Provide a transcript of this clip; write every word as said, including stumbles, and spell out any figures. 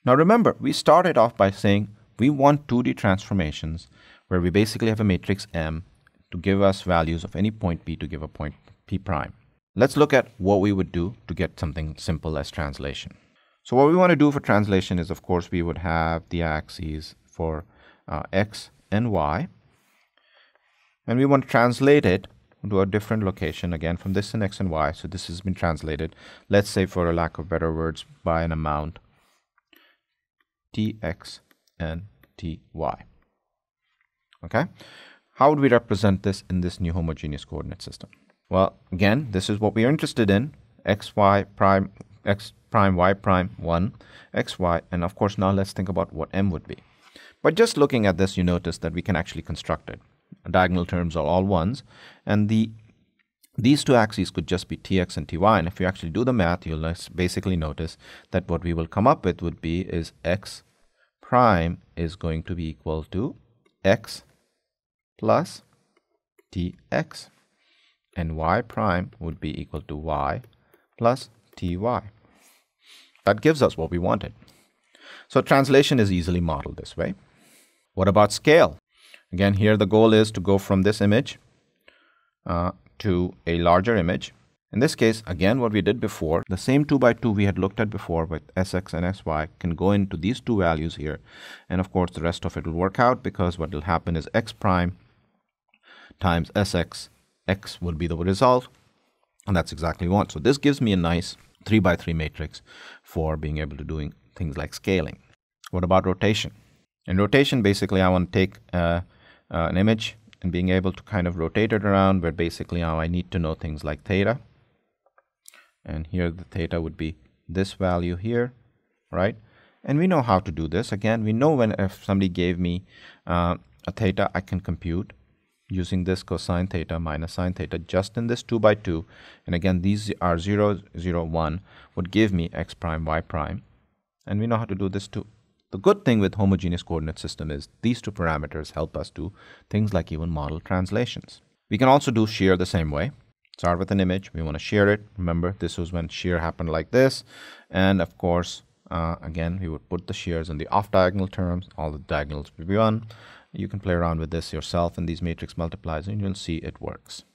Now remember, we started off by saying we want two D transformations where we basically have a matrix M to give us values of any point P to give a point P prime. Let's look at what we would do to get something simple as translation. So what we want to do for translation is, of course, we would have the axes for uh, X and Y. And we want to translate it to a different location, again, from this in X and Y. So this has been translated, let's say, for a lack of better words, by an amount Tx and Ty. Okay? How would we represent this in this new homogeneous coordinate system? Well, again, this is what we are interested in. X, Y prime, X prime, Y prime, one, X, Y. And of course, now let's think about what M would be. But just looking at this, you notice that we can actually construct it. Diagonal terms are all ones. And the these two axes could just be Tx and Ty. And if you actually do the math, you'll basically notice that what we will come up with would be is X prime is going to be equal to X plus Tx. And Y prime would be equal to Y plus Ty. That gives us what we wanted. So translation is easily modeled this way. What about scale? Again, here the goal is to go from this image uh, to a larger image. In this case, again, what we did before, the same two by two we had looked at before with Sx and Sy can go into these two values here. And of course, the rest of it will work out, because what will happen is X prime times Sx, X will be the result. And that's exactly what we want. So this gives me a nice three by three matrix for being able to doing things like scaling. What about rotation? In rotation, basically, I want to take uh, uh, an image and being able to kind of rotate it around, where basically now I need to know things like theta. And here the theta would be this value here, right? And we know how to do this. Again, we know when if somebody gave me uh, a theta, I can compute using this cosine theta minus sine theta just in this two by two. And again, these are zero, zero, one would give me X prime, Y prime. And we know how to do this too. The good thing with homogeneous coordinate system is these two parameters help us do things like even model translations. We can also do shear the same way. Start with an image. We want to shear it. Remember, this was when shear happened like this. And of course, uh, again, we would put the shears in the off-diagonal terms. All the diagonals will be one. You can play around with this yourself in these matrix multipliers, and you'll see it works.